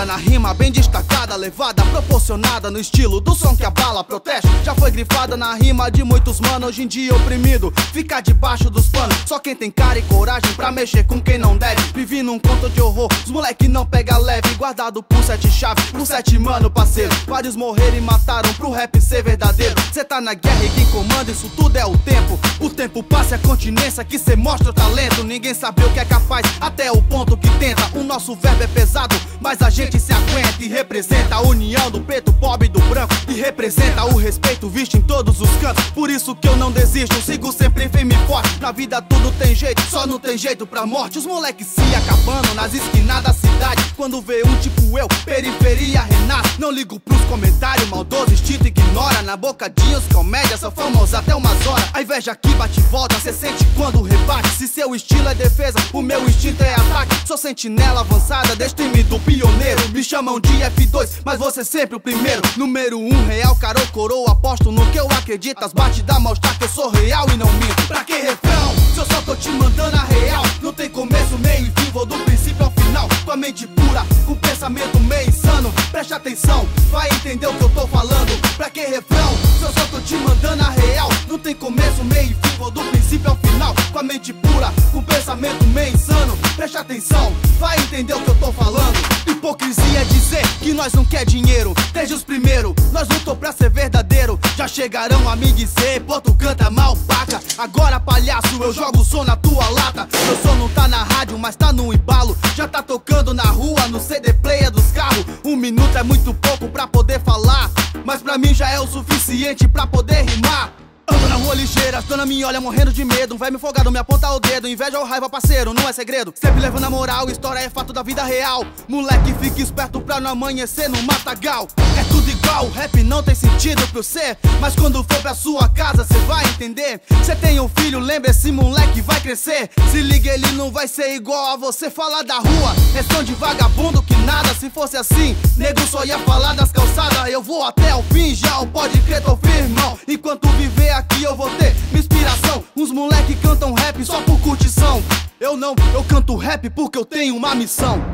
Focada na rima, bem destacada, levada, proporcionada no estilo do som que abala, protege. Já foi grifada na rima de muitos mano, hoje em dia oprimido, fica debaixo dos panos. Só quem tem cara e coragem pra mexer com quem não deve. Vivi num conto de horror, os moleque não pega leve. Guardado por 7 chaves, por 7 mano parceiro. Vários morreram e mataram pro rap ser verdadeiro. Cê tá na guerra e quem comanda isso tudo é o tempo. O tempo passa e a continência que cê mostra o talento. Ninguém sabe o que é capaz, até o ponto que tenta. O nosso verbo é pesado, mas a gente se aguenta. E representa a união do preto, pobre e do branco. E representa o respeito visto em todos os cantos. Por isso que eu não desisto, sigo sempre firme e forte. Na vida tudo tem jeito, só não tem jeito pra morte. Os moleques se acabando nas esquinas da cidade. Quando vê um tipo eu, periferia renasce. Não ligo pros comentários, maldoso instinto ignora. Na bocadinhos, comédia, sou famoso até umas horas. A inveja aqui bate e volta, cê sente quando rebate. Se seu estilo é defesa, o meu instinto é ataque. Sou sentinela avançada, destemido pioneiro. Me chamam de F2, mas você sempre o primeiro. Número 1, real, caro, coroa, aposto no que eu acredito. As batidas mostrar que eu sou real e não minto. Pra que refrão, se eu só tô te mandando a real? Não tem começo, meio e fim, vou do princípio ao final. Com a mente pura, com pensamento meio insano. Preste atenção, vai entender o que eu tô falando. Pra que refrão, se eu só tô te mandando a real? Não tem começo, meio e fim, vou do princípio ao final. Com a mente pura, com pensamento meio insano. Preste atenção, vai entender o que eu tô falando. Hipocrisia é dizer que nós não quer dinheiro. Desde os primeiros, nós lutou pra ser verdadeiro. Já chegarão a me dizer, pô, tu canta mal, paca. Agora palhaço, eu jogo o som na tua lata. Meu som não tá na rádio, mas tá no embalo. Já tá tocando na rua, no CD player dos carros. 1 minuto é muito pouco pra poder falar, mas pra mim já é o suficiente pra poder rimar. Ando na rua ligeira, as dona me olha morrendo de medo. Um velho me folgado me aponta o dedo. Inveja ou raiva, parceiro, não é segredo. Sempre levando na moral, história é fato da vida real. Moleque, fique esperto pra não amanhecer no matagal. É tudo igual, rap não tem sentido pra você, mas quando for pra sua casa cê vai entender. Cê tem um filho, lembra, esse moleque vai crescer. Se liga, ele não vai ser igual a você. Falar da rua é som de vagabundo que nada. Se fosse assim, nego só ia falar das calçadas. Eu vou até o fim, já o pode crer, tô firmão. Enquanto viver aqui eu vou ter minha inspiração. Uns moleque cantam rap só por curtição. Eu não, eu canto rap porque eu tenho uma missão.